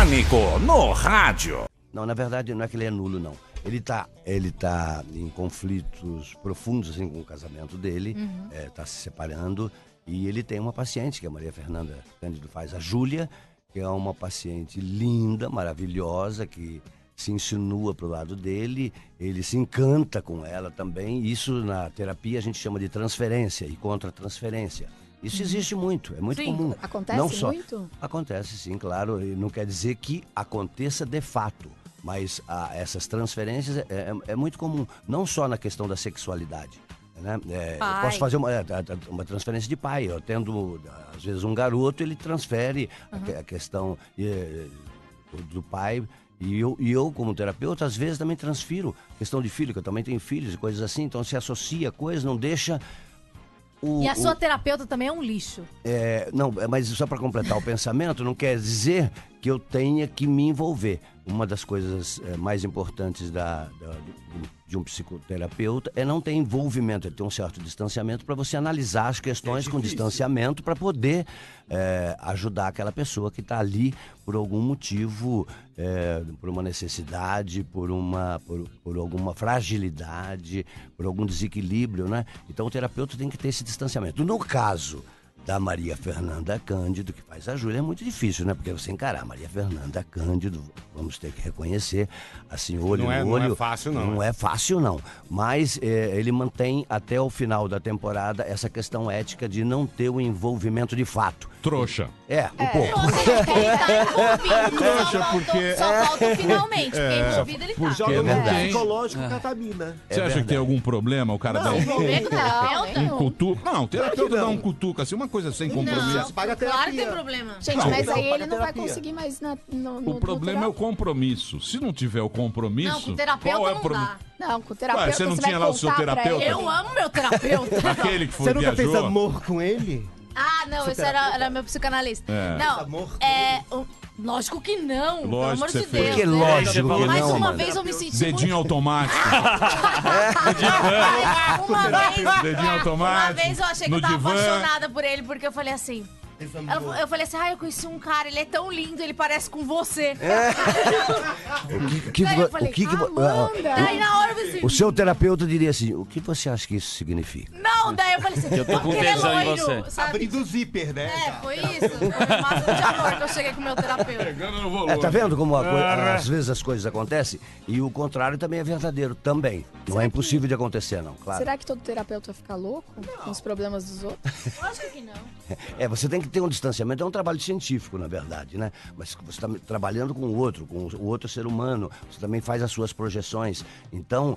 Pânico no rádio. Não, na verdade não é que ele é nulo, não. Ele tá em conflitos profundos assim, com o casamento dele, tá se separando, e ele tem uma paciente, que é a Maria Fernanda Cândido faz, a Júlia, que é uma paciente linda, maravilhosa, que se insinua pro lado dele, ele se encanta com ela também. Isso na terapia a gente chama de transferência e contra-transferência. Isso existe muito, é muito comum. Acontece não só, muito? Acontece sim, claro, e não quer dizer que aconteça de fato, mas essas transferências é muito comum, não só na questão da sexualidade. Né? Eu posso fazer uma transferência de pai. Eu tendo, às vezes, um garoto, ele transfere a questão do pai. E eu, como terapeuta, às vezes também transfiro questão de filho, que eu também tenho filhos e coisas assim. Então, se associa coisas, não deixa... E a sua terapeuta também é um lixo. Não, mas só para completar o pensamento, não quer dizer que eu tenha que me envolver. Uma das coisas mais importantes de um psicoterapeuta é não ter envolvimento, é ter um certo distanciamento para você analisar as questões com distanciamento para poder ajudar aquela pessoa que está ali por algum motivo, por uma necessidade, por alguma fragilidade, por algum desequilíbrio, né? Então o terapeuta tem que ter esse distanciamento. No caso da Maria Fernanda Cândido, que faz a Júlia, é muito difícil, né? Porque você encarar a Maria Fernanda Cândido, vamos ter que reconhecer, assim, olho no olho. Não é fácil, não. Não é fácil, não. Mas ele mantém até o final da temporada essa questão ética de não ter o envolvimento de fato. Trouxa. Um pouco. Trouxa, porque... Só falta finalmente, porque envolvido ele tá. Joga no verdade. psicológico catamina. Você acha que tem algum problema o cara dar um cutuco? Não, o terapeuta dá um cutuco, assim, uma coisa sem compromisso. Paga a Claro que tem terapia. problema. Gente, Não, mas aí paga ele não vai terapia. conseguir mais no O problema é o terapeuta. compromisso. Se não tiver o compromisso... Não, com terapeuta qual é o não problema? dá. Não, com o terapeuta Você não vai tinha lá o seu contar pra terapeuta? ele. Eu amo meu terapeuta. Aquele que foi Você nunca fez viajou... amor com ele? Ah, não, esse era meu psicanalista. Não, Amor. lógico que não, pelo Lógico amor que você de fez. Deus. Porque né? lógico que Mas não, uma Amanda. vez eu me senti Dedinho automático. Dedinho Uma automático. vez eu achei que no eu tava divã. apaixonada por ele, porque eu falei assim... Eu falei assim, eu conheci um cara, ele é tão lindo, ele parece com você. Daí eu falei, Daí na hora eu falei assim, O seu terapeuta diria assim, o que você acha que isso significa? não, daí eu falei assim, Eu tô com porque ele é tesão em loiro, você. sabe? Abrindo o zíper, né? Foi isso, foi o máximo de amor que eu cheguei com o meu terapeuta. Pegando no volume. Tá vendo como às vezes as coisas acontecem? E o contrário também é verdadeiro, também. Não é impossível de acontecer, não, claro. Será que todo terapeuta vai ficar louco com os problemas dos outros? Lógico que não. Você tem que ter um distanciamento, é um trabalho científico, na verdade, né? Mas você está trabalhando com o outro ser humano, você também faz as suas projeções. Então,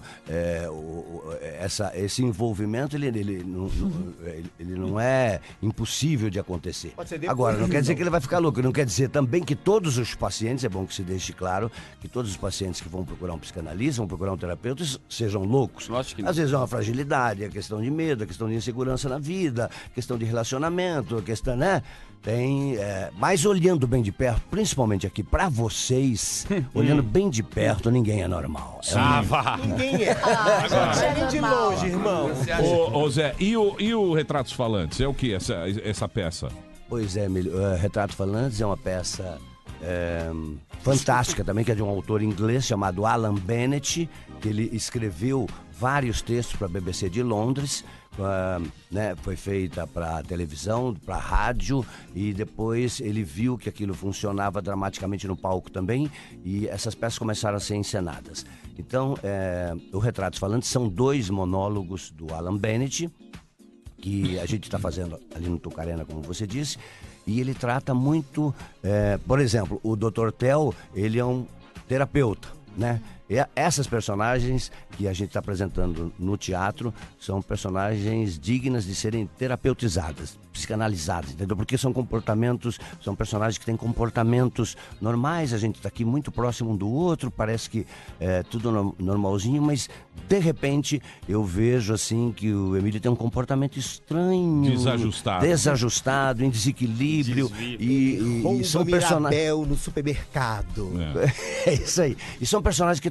esse envolvimento, ele não é impossível de acontecer. Pode ser depois, Agora, não quer então. dizer que ele vai ficar louco, não quer dizer também que todos os pacientes, é bom que se deixe claro, que todos os pacientes que vão procurar um psicanalista, vão procurar um terapeuta, sejam loucos. Lógico que não. Às vezes é uma fragilidade, a questão de medo, a questão de insegurança na vida, a questão de relacionamento, a questão, né? Tem, mas olhando bem de perto, principalmente aqui pra vocês, olhando bem de perto, ninguém é normal. Ninguém é. Agora, nem de longe, irmão. Ô Zé, e o Retratos Falantes? É o que essa peça? Pois é, Emílio, Retrato Falantes é uma peça fantástica também, que é de um autor inglês chamado Alan Bennett, que ele escreveu vários textos para a BBC de Londres, né, foi feita para televisão, para rádio, e depois ele viu que aquilo funcionava dramaticamente no palco também, e essas peças começaram a ser encenadas. Então, o Retratos Falantes são 2 monólogos do Alan Bennett, que a gente está fazendo ali no Tucarena, como você disse, e ele trata muito, por exemplo, o Dr. Tel, ele é um terapeuta, né? E essas personagens que a gente está apresentando no teatro são personagens dignas de serem terapeutizadas, psicanalizadas, entendeu? Porque são personagens que têm comportamentos normais, a gente está aqui muito próximo um do outro, parece que é tudo normalzinho, mas de repente eu vejo assim que o Emílio tem um comportamento estranho, desajustado, em desequilíbrio, e são personagens no supermercado. é isso aí, e são personagens que estão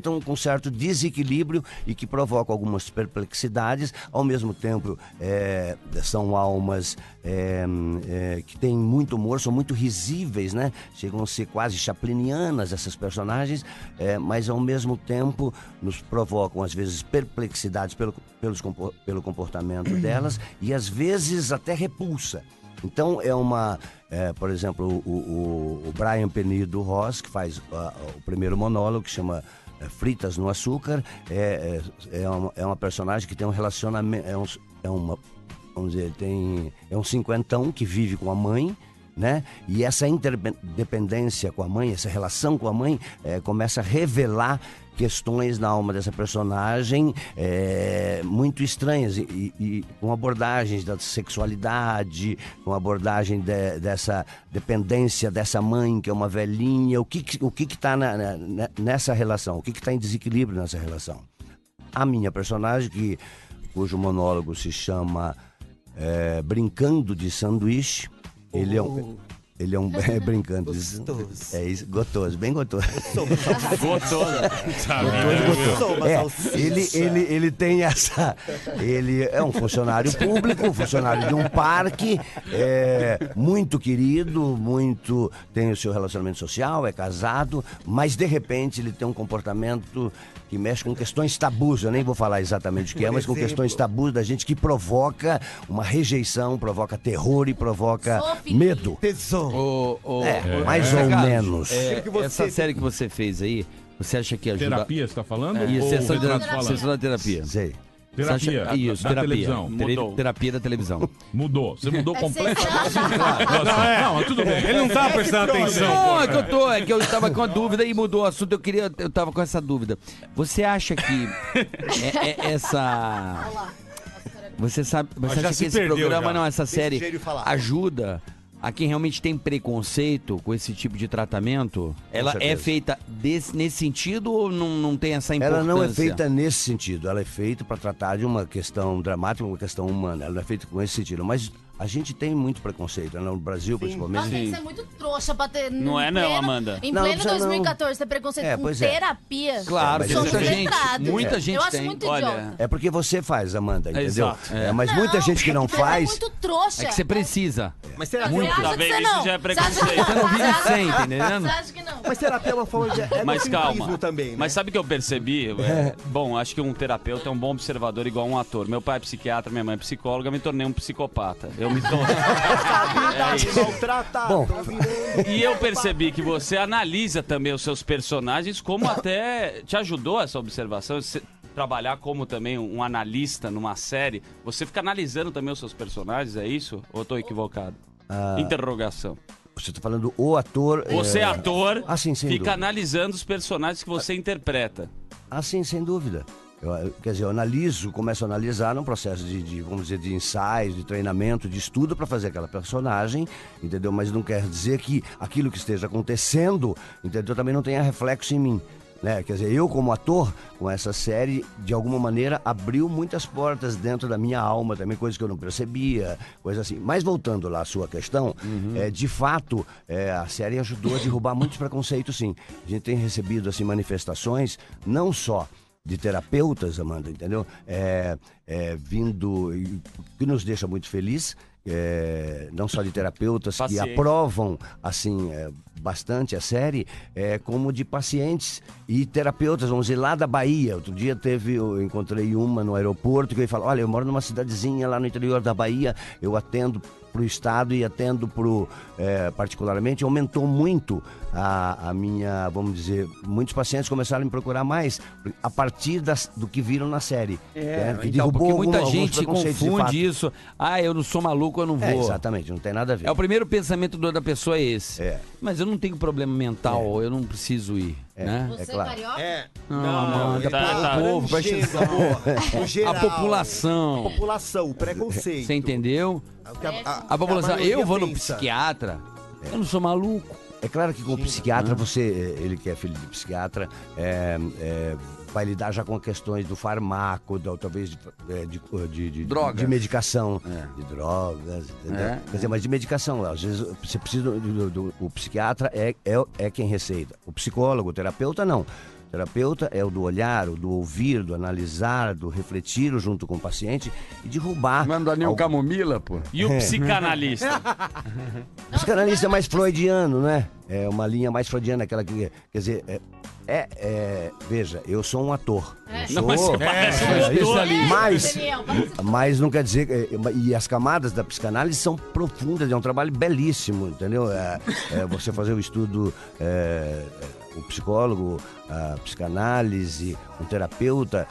apresentam com certo desequilíbrio e que provocam algumas perplexidades. Ao mesmo tempo, são almas que têm muito humor, são muito risíveis, né? Chegam a ser quase chaplinianas essas personagens, mas ao mesmo tempo nos provocam às vezes perplexidades pelo comportamento delas e às vezes até repulsa. Então por exemplo, o Brian Penido Ross, que faz o primeiro monólogo, que chama Fritas no Açúcar, é uma personagem que tem um relacionamento, vamos dizer, é um cinquentão que vive com a mãe, né? E essa interdependência com a mãe, essa relação com a mãe, começa a revelar questões na alma dessa personagem muito estranhas e com abordagens da sexualidade, com abordagem dessa dependência dessa mãe, que é uma velhinha. O que está nessa relação? O que está em desequilíbrio nessa relação? A minha personagem, cujo monólogo se chama Brincando de Sanduíche, ele é um brincando. Gostoso. É isso, gostoso, bem gostoso. Ele tem essa. Ele é um funcionário público, um funcionário de um parque, muito querido, tem o seu relacionamento social, é casado, mas de repente ele tem um comportamento que mexe com questões tabus. Eu nem vou falar exatamente o que mas com questões tabus da gente, que provoca uma rejeição, provoca terror e provoca medo. Mais ou menos. Essa série que você fez aí, você acha que ajuda? Terapia, você tá falando? Isso, Ou essa retrato falado? sessão da terapia. Sei. Terapia Isso, da terapia. televisão. Mudou. Terapia da televisão. Mudou. Você mudou completamente. Não, Não, mas tudo bem. Ele não tava prestando atenção. Não, é que eu tava com a dúvida e mudou o assunto. Eu tava com essa dúvida. Você acha que essa... Você acha que esse programa, essa série ajuda a quem realmente tem preconceito com esse tipo de tratamento? Ela é feita nesse sentido ou não tem essa importância? Ela não é feita nesse sentido. Ela é feita para tratar de uma questão dramática, uma questão humana. Ela não é feita com esse sentido. Mas a gente tem muito preconceito, né? No Brasil, principalmente. Nossa, isso é muito trouxa pra ter... Não é não, Amanda. Em Não, pleno não precisa 2014, ter preconceito com pois é. terapia. Claro, mas São muita gente letrados. tem. Eu acho tem. muito Olha, idiota. É porque você faz, Amanda, entendeu? Exato. Mas muita gente que não Mas faz... É muito trouxa. É que você precisa. Mas terapia, Você acha Tá que vendo? você Isso não? já é Você acha que preconceito. Você não vive sem, tá entendendo? Você acha que não? mas terapia é uma forma de Mas egocentrismo calma. também, né? Mas sabe o que eu percebi? Bom, acho que um terapeuta é um bom observador igual um ator. Meu pai é psiquiatra, minha mãe é psicóloga, me tornei um psicopata. Eu me tornei. Maltratado. Bom. E eu percebi que você analisa também os seus personagens, como até te ajudou essa observação. Você trabalhar como também um analista numa série, você fica analisando também os seus personagens, é isso? Ou eu tô equivocado? Interrogação. Você está falando o ator... Você, ator, sim, sem fica dúvida. analisando os personagens que você interpreta. Sim, sem dúvida. Quer dizer, eu começo a analisar num processo vamos dizer, de ensaios, de treinamento, de estudo para fazer aquela personagem, entendeu? Mas não quer dizer que aquilo que esteja acontecendo, entendeu? Também não tenha reflexo em mim, né? Quer dizer, eu como ator, com essa série, de alguma maneira, abriu muitas portas dentro da minha alma, também coisas que eu não percebia, coisas assim. Mas voltando lá à sua questão, de fato, a série ajudou a derrubar muitos preconceitos, sim. A gente tem recebido, assim, manifestações, não só de terapeutas, Amanda, entendeu? Vindo, que nos deixa muito feliz, não só de terapeutas que aprovam, assim, bastante a série, como de pacientes e terapeutas, vamos dizer, lá da Bahia. Outro dia eu encontrei uma no aeroporto que ele falou: olha, eu moro numa cidadezinha lá no interior da Bahia, eu atendo pro estado e atendo particularmente, aumentou muito a minha, vamos dizer, muitos pacientes começaram a me procurar mais a partir do que viram na série. Que Então, porque muita gente preconceitos, de fato. confunde isso. Eu não sou maluco, eu não vou. Exatamente, não tem nada a ver. O primeiro pensamento da pessoa é esse. Mas eu não tenho problema mental, eu não preciso ir. Né? Você claro. carioca? Não, Amanda, o povo, presta atenção. No geral, A população. A população, o preconceito. Você entendeu? A população. Eu vou no psiquiatra, eu não sou maluco. É claro que com o psiquiatra, ele que é filho de psiquiatra, vai lidar já com questões do farmaco, talvez de drogas. De medicação, de drogas, entendeu? Quer dizer, mas de medicação, às vezes você precisa o psiquiatra é quem receita. O psicólogo, o terapeuta, não. terapeuta é o do olhar, o do ouvir, do analisar, do refletir junto com o paciente e de roubar. Não dá nem um camomila, pô. E o psicanalista? O psicanalista é mais freudiano, né? É uma linha mais freudiana, aquela que... Quer dizer, veja, eu sou um ator. Não, mas você parece um ator. Mas não quer dizer... E as camadas da psicanálise são profundas, é um trabalho belíssimo, entendeu? Você fazer o estudo... o psicólogo, a psicanálise, um terapeuta,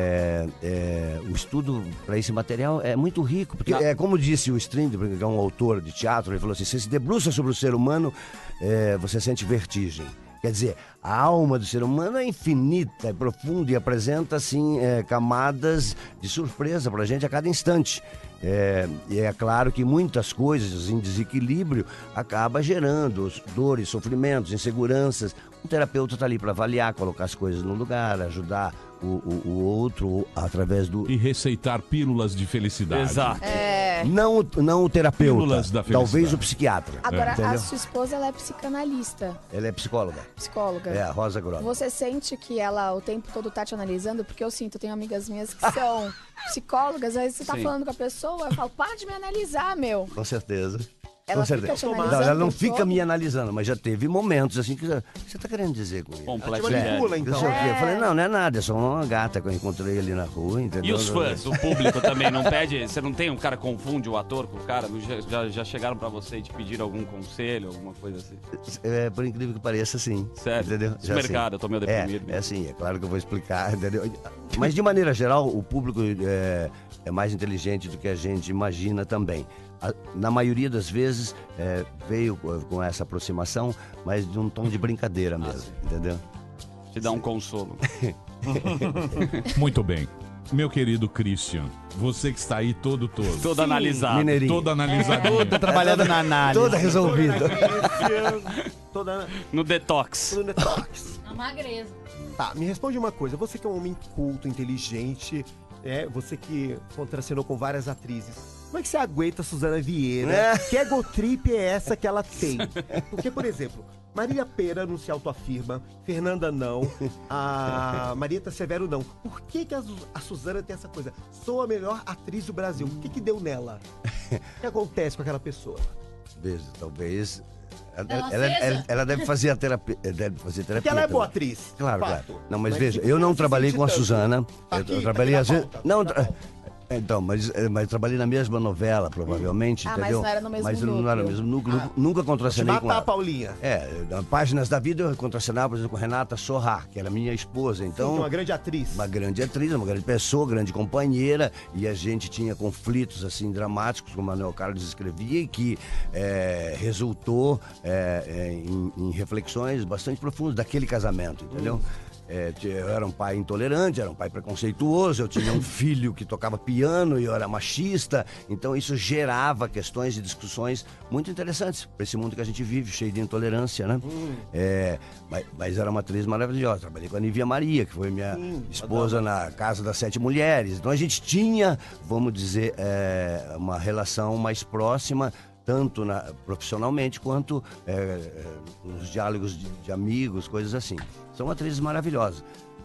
o estudo para esse material é muito rico, porque como disse o Strindberg, que é um autor de teatro, ele falou assim, você se debruça sobre o ser humano, você sente vertigem. Quer dizer, a alma do ser humano é infinita, é profunda e apresenta, assim, camadas de surpresa pra gente a cada instante. E é claro que muitas coisas em desequilíbrio acaba gerando dores, sofrimentos, inseguranças. O terapeuta está ali para avaliar, colocar as coisas no lugar, ajudar o outro através do... E receitar pílulas de felicidade. Exato. Não o terapeuta, Pílulas da talvez felicidade. o psiquiatra. Agora, Entendeu? a sua esposa, ela é psicanalista. Ela é psicóloga. Psicóloga. É, a Rosa Grossa. Você sente que ela o tempo todo tá te analisando? Porque eu sinto, eu tenho amigas minhas que são psicólogas, aí você tá Sim. falando com a pessoa, eu falo, para de me analisar, meu. Com certeza. Ela Com certeza. fica te analisando Não, ela não o tempo fica todo? me analisando, mas já teve momentos assim que você tá querendo dizer com ele. Completamente. manipula, Não então. sei o quê. Eu falei, não é nada, é só uma gata que eu encontrei ali na rua, entendeu? E os fãs, o público também não pede? Você não tem um cara que confunde o ator com o cara? Já chegaram pra você e te pediram algum conselho, alguma coisa assim? Por incrível que pareça, sim. Sério? Entendeu? Esse mercado, eu tô meio deprimido. É assim, é claro que eu vou explicar, entendeu? Mas de maneira geral, o público é mais inteligente do que a gente imagina também. Na maioria das vezes veio com essa aproximação, mas de um tom de brincadeira mesmo, entendeu? Te dá um consolo. Muito bem. Meu querido Christian, você que está aí todo. Todo analisado. Mineirinho. Todo analisado. Tô trabalhando na análise. Toda resolvida. Toda No detox. no detox. Na magreza. Tá, me responde uma coisa. Você que é um homem culto, inteligente, você que contracenou com várias atrizes. Como é que você aguenta a Suzana Vieira? Que egotrip é essa que ela tem? Porque, por exemplo, Marília Pêra não se autoafirma, Fernanda não, a Marieta Severo não. Por que a Suzana tem essa coisa? Sou a melhor atriz do Brasil. O que deu nela? O que acontece com aquela pessoa? Veja, talvez... acesa? Ela deve fazer terapia. Porque ela é boa atriz. Claro, fato. claro. Não, mas Mas veja, se eu não você trabalhei sente com a tanto. Suzana. Aqui, Eu trabalhei tá às na vezes. pauta, Não, tá na pauta. então, mas trabalhei na mesma novela, provavelmente, Ah, mas entendeu? não era no mesmo Mas não núcleo. era no mesmo núcleo. Nunca contracenei com Matar a ela. Paulinha. Na Páginas da Vida eu contracenava, por exemplo, com Renata Sorrah, que era minha esposa. Então, Uma grande atriz. uma grande atriz, uma grande pessoa, grande companheira, e a gente tinha conflitos assim dramáticos, como o Manuel Carlos escrevia, e que resultou em reflexões bastante profundas daquele casamento, entendeu? Eu era um pai intolerante, era um pai preconceituoso, eu tinha um filho que tocava piano e eu era machista, então isso gerava questões e discussões muito interessantes para esse mundo que a gente vive, cheio de intolerância, né? Mas era uma atriz maravilhosa. Trabalhei com a Nívia Maria, que foi minha esposa na Casa das 7 Mulheres. Então a gente tinha, vamos dizer, uma relação mais próxima, tanto profissionalmente quanto nos diálogos de amigos, coisas assim. São atrizes maravilosas.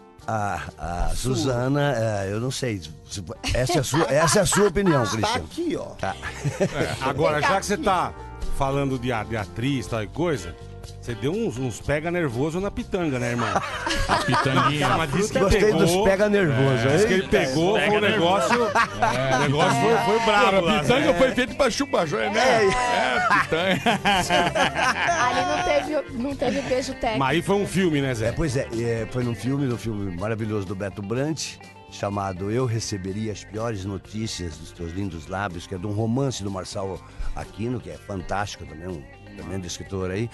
A Suzana, eu não sei. Essa é a sua opinião, Tá Cristiano. aqui, ó. Tá. Agora, já que você tá falando de atriz, tal e coisa, você deu uns pega nervoso na pitanga, né, irmão? A pitanguinha. Mas disse que Gostei pegou, dos pega nervoso. disse que hein? ele pegou, foi um negócio. O negócio foi brabo. lá, A pitanga né? foi feita pra chupar, né? Pitanga. Ali não teve beijo técnico. Mas aí foi um filme, né, Zé? Pois é, foi num filme maravilhoso do Beto Brant, chamado Eu Receberia as Piores Notícias dos Teus Lindos Lábios, que é de um romance do Marçal Aquino, que é fantástico também, um tremendo escritor aí.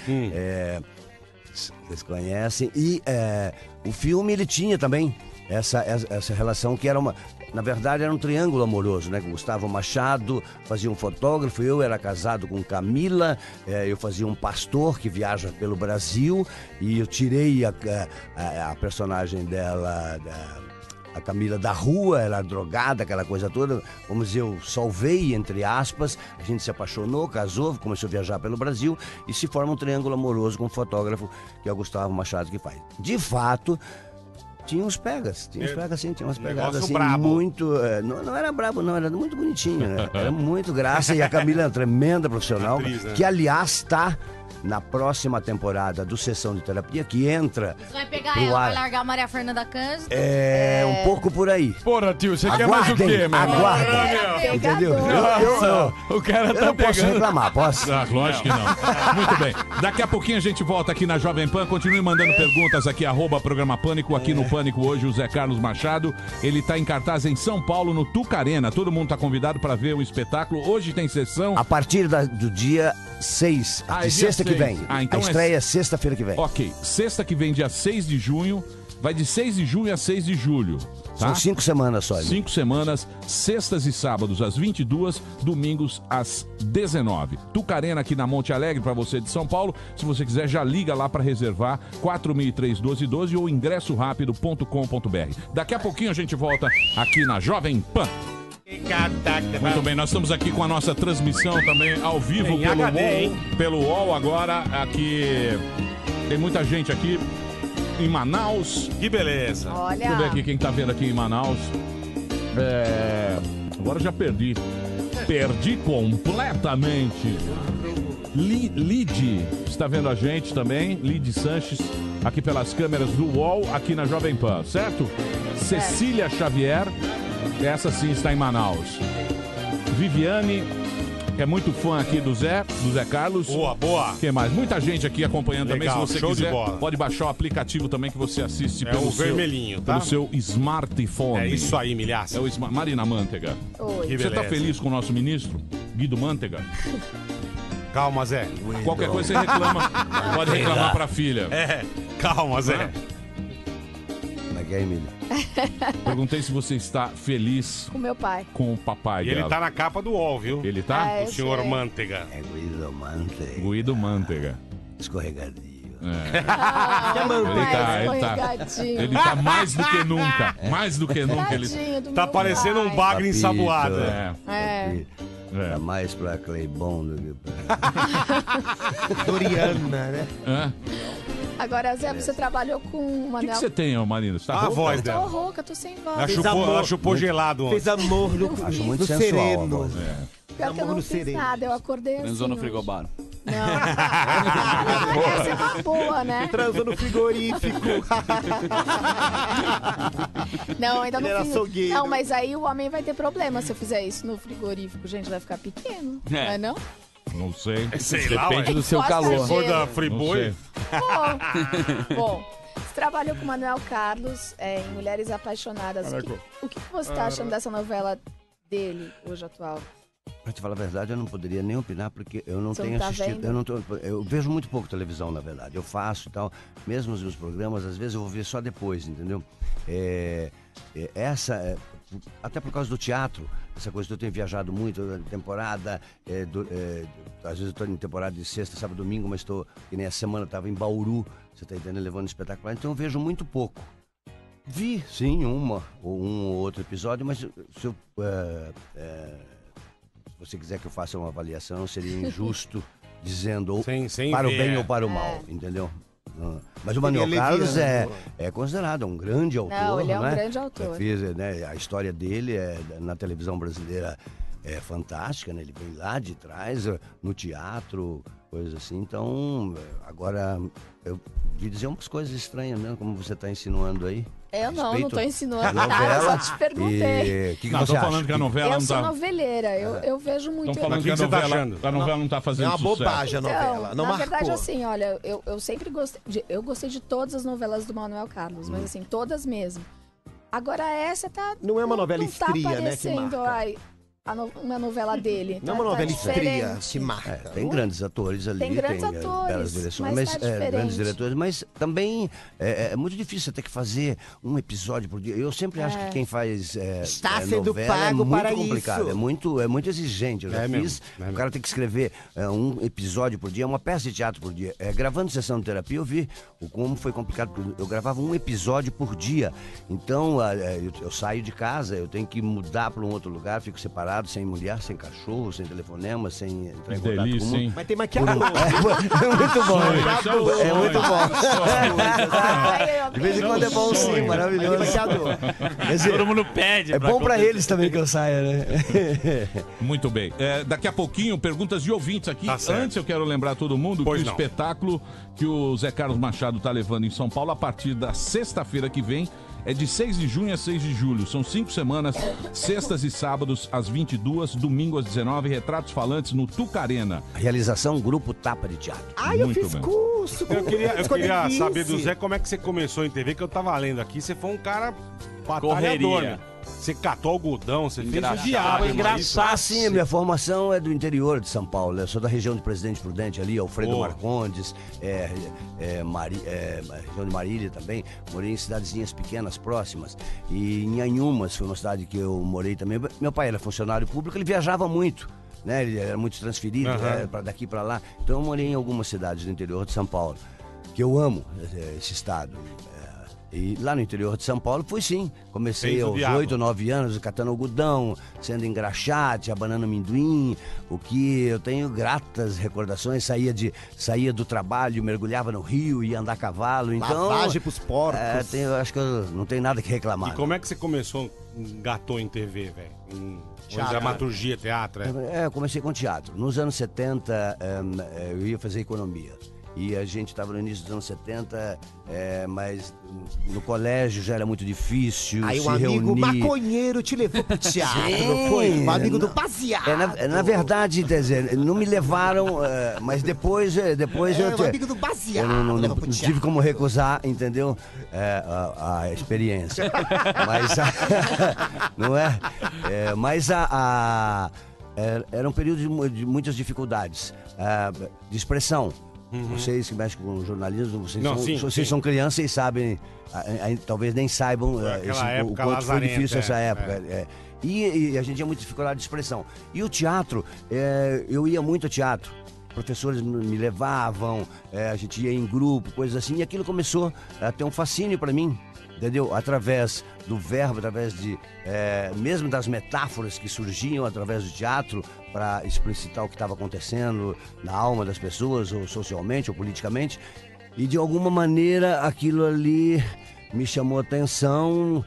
Vocês conhecem. E o filme, ele tinha também essa relação que era na verdade era um triângulo amoroso, né? Gustavo Machado fazia um fotógrafo, eu era casado com Camila, eu fazia um pastor que viaja pelo Brasil e eu tirei a personagem dela, a Camila, da rua, ela drogada, aquela coisa toda. Vamos dizer, eu salvei, entre aspas, a gente se apaixonou, casou, começou a viajar pelo Brasil e se forma um triângulo amoroso com um fotógrafo que é o Gustavo Machado que faz. De fato, Tinha uns pegas, sim, tinha umas pegadas assim, brabo. muito... não era brabo, não, era muito bonitinho, né? Era muito graça. E a Camila é uma tremenda profissional, Atriz, né? que aliás tá na próxima temporada do Sessão de Terapia, que entra Você vai pegar pro ela, ar. vai largar a Maria Fernanda Cândido. Um pouco por aí. Porra, tio, você quer mais o quê, meu irmão? Aguardem, entendeu? O cara Eu tá não posso pegando. reclamar, posso? Ah, lógico que não. Muito bem. Daqui a pouquinho a gente volta aqui na Jovem Pan. Continue mandando perguntas aqui, @programa Pânico. Aqui no Pânico hoje, o Zé Carlos Machado. Ele tá em cartaz em São Paulo, no Tuca Arena. Todo mundo tá convidado para ver o espetáculo. Hoje tem sessão. A partir do dia 6, Ah, é de dia sexta que 6. vem. Ah, então a estreia é sexta-feira que vem. Ok. Sexta que vem, dia 6 de junho. Vai de 6 de junho a 6 de julho. Tá? São 5 semanas só. 5 semanas, sextas e sábados às 22, domingos às 19. Tucarena aqui na Monte Alegre, para você de São Paulo. Se você quiser, já liga lá para reservar 4003-1212 ou ingressorapido.com.br. Daqui a pouquinho a gente volta aqui na Jovem Pan. Muito bem, nós estamos aqui com a nossa transmissão também ao vivo Em pelo HD, UOL. hein? Pelo UOL agora, aqui tem muita gente aqui em Manaus. Que beleza. Olha. Deixa eu ver aqui quem tá vendo aqui em Manaus. Agora eu já perdi. Perdi completamente. Lid está vendo a gente também. Lid Sanches, aqui pelas câmeras do UOL, aqui na Jovem Pan, certo? Cecília Xavier, essa sim está em Manaus. Viviane, que é muito fã aqui do Zé Carlos. Boa, boa. Quem mais? Muita gente aqui acompanhando Legal, também. Se você show de quiser, bola. pode baixar o aplicativo também que você assiste pelo o seu, vermelhinho, tá? pelo seu smartphone. É isso aí, milhaça. É o Marina Mantega. Oi. Que Você tá beleza. feliz com o nosso ministro, Guido Mantega? Calma, Zé. Qualquer coisa você reclama. Pode reclamar pra filha. Calma, Zé. Como é que é, Emília? Perguntei se você está feliz Com meu pai. com o papai E ele dela. tá na capa do UOL, viu? Ele tá? É, O senhor sei. Mantega. É Guido Mantega. Guido Mantega. Escorregadio. Ele tá mais do que nunca. Mais do que nunca. Ele... Tadinho do Tá meu parecendo um pai. bagre ensaboado. É. Tá mais pra Cleibon do que pra... Doriana, né? Agora, Zé, você trabalhou com o O que Manuel. você tem, ô Marina? Você tá A rouca? voz Tô dela. rouca, tô sem voz. Ela chupou gelado ontem. Fez amor no, Acho muito no sensual a sereno. voz. Pior que eu Amor não no fiz sereno. nada, eu acordei assim. Transou no hoje. frigobar. Não. Essa é uma boa, né? Transou no frigorífico. Não, ainda não Ele era fiz. açougueiro. Não, mas aí o homem vai ter problema se eu fizer isso no frigorífico. Gente, vai ficar pequeno. Não é não? Não sei. Sei lá, Depende ué. do seu Gosta calor. de- For da Não Friboi. sei. Bom, você trabalhou com o Manuel Carlos em Mulheres Apaixonadas. O que você tá achando dessa novela dele, hoje atual? Pra te falar a verdade, eu não poderia nem opinar, porque eu não Você tenho não tá assistido. vendo? Eu vejo muito pouco televisão, na verdade. Eu faço e tal. Mesmo os meus programas, às vezes eu vou ver só depois, entendeu? Até por causa do teatro, essa coisa que eu tenho viajado muito na temporada. Às vezes eu estou em temporada de sexta, sábado, domingo, mas estou, que nem essa semana, estava em Bauru, você está entendendo, levando espetáculo lá, então eu vejo muito pouco. Vi, sim, um ou outro episódio, mas se você quiser que eu faça uma avaliação, seria injusto dizendo Sem para ver, o bem é. ou para o mal, entendeu? Mas o Manuel Seria Carlos leviano. é considerado um grande autor. Não, ele é um né? grande autor. Né, a história dele na televisão brasileira é fantástica, né? Ele vem lá de trás, no teatro, coisas assim. Então, agora, eu vi dizer umas coisas estranhas mesmo, como você está insinuando aí. Eu não Respeito tô ensinando a nada, eu novela. só te perguntei. O que Não, você tô acha? falando que a novela Eu não sou tá... noveleira, eu vejo muito. Estão falando Mas que o que você tá achando? a novela não tá É fazendo uma sucesso. bobagem a novela. Não na marcou. verdade, assim, olha, eu sempre gostei. Eu gostei de todas as novelas do Manuel Carlos, mas assim, todas mesmo. Agora essa tá. Não é uma novela não tá estria, né, que aparecendo, marca. ai, uma novela dele. Não é uma novela estria diferente. que marca. Tem grandes atores ali, Tem grandes atores, belas direções, mas tá diferente. grandes diretores, mas também é muito difícil você ter que fazer um episódio por dia. Eu sempre acho que quem faz Está sendo novela pago é muito para complicado, isso. é muito exigente. Eu já fiz, o cara tem que escrever um episódio por dia, uma peça de teatro por dia. Gravando sessão de terapia, eu vi como foi complicado, porque eu gravava um episódio por dia. Então, eu saio de casa, eu tenho que mudar para um outro lugar, fico separado separado, sem mulher, sem cachorro, sem telefonema, sem entrar em contato delícia, com o mundo. hein? Mas tem maquiador. É muito bom. É muito bom. De vez em quando é bom sim, maravilhoso. Quer dizer, Todo mundo pede. é bom pra eles também que eu saia, né? Muito bem. Daqui a pouquinho, perguntas de ouvintes aqui. Tá certo. Antes eu quero lembrar todo mundo Pois que o não. espetáculo que o Zé Carlos Machado tá levando em São Paulo a partir da sexta-feira que vem é de 6 de junho a 6 de julho. São 5 semanas, sextas e sábados às 22, domingo às 19, retratos falantes no Tucarena. Realização Grupo Tapa de Teatro. Ai, eu Muito fiz bem. curso. Eu queria Escolhice. saber do Zé como é que você começou em TV, que eu tava lendo aqui. Você foi um cara batalhador, Correria. né? Você catou algodão, você fez o Engraçado, diabo. engraçado. Sim, a minha formação é do interior de São Paulo. Eu sou da região de Presidente Prudente ali, Alfredo Boa. Marcondes, região de Marília também. Morei em cidadezinhas pequenas, próximas. E em Anhumas, foi uma cidade que eu morei também. Meu pai era funcionário público, ele viajava muito. Né? Ele era muito transferido, daqui para lá. Então eu morei em algumas cidades do interior de São Paulo, que eu amo esse estado. E lá no interior de São Paulo fui sim. Comecei Fez o aos diabo. 8, 9 anos catando algodão, sendo engraxate, abanando amendoim, o que eu tenho gratas recordações. Saía do trabalho, mergulhava no rio, ia andar a cavalo. Então, Lavagem pros porcos. acho que eu não tenho nada que reclamar. E como é que você começou, engatou em TV, velho? Em dramaturgia, teatro, Eu comecei com teatro. Nos anos 70, eu ia fazer economia. E a gente estava no início dos anos 70, mas no colégio já era muito difícil Aí se um amigo reunir. maconheiro te levou pro teatro, Sim. não foi? Um amigo do baseado. Na verdade, quer dizer, não me levaram, mas depois eu um amigo do baseado. não levou pro tive teatro. como recusar, entendeu? A experiência. Mas não é? Mas era um período de muitas dificuldades de expressão. Vocês que mexem com jornalismo, vocês são crianças e sabem, talvez nem saibam o quanto foi difícil essa época. E a gente tinha muita dificuldade de expressão. E o teatro, eu ia muito ao teatro. Professores me levavam, a gente ia em grupo, coisas assim. E aquilo começou a ter um fascínio para mim. Entendeu? Através do verbo, através mesmo das metáforas que surgiam através do teatro para explicitar o que estava acontecendo na alma das pessoas, ou socialmente, ou politicamente. E de alguma maneira aquilo ali me chamou a atenção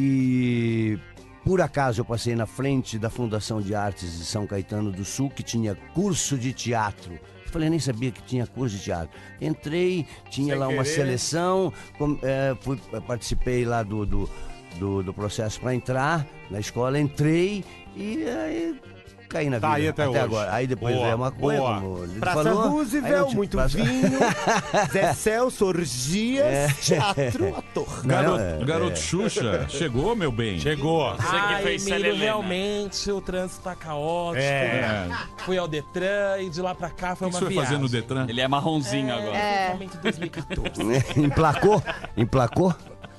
e por acaso eu passei na frente da Fundação de Artes de São Caetano do Sul, que tinha curso de teatro. Falei, nem sabia que tinha curso de teatro. Entrei, tinha lá uma seleção, participei lá do processo para entrar na escola, entrei e aí caí na vida. Aí até hoje. Agora. Aí depois veio uma coisa, como ele Praça falou. Roosevelt, muito vinho, Zé Celso, orgias, teatro, ator. Garoto Xuxa, chegou, meu bem? Chegou. Você que fez Selena. Realmente o trânsito tá caótico. Fui ao Detran e de lá pra cá foi O que uma você foi viagem. fazer no Detran? Ele é marronzinho agora. Exatamente 2014. Emplacou?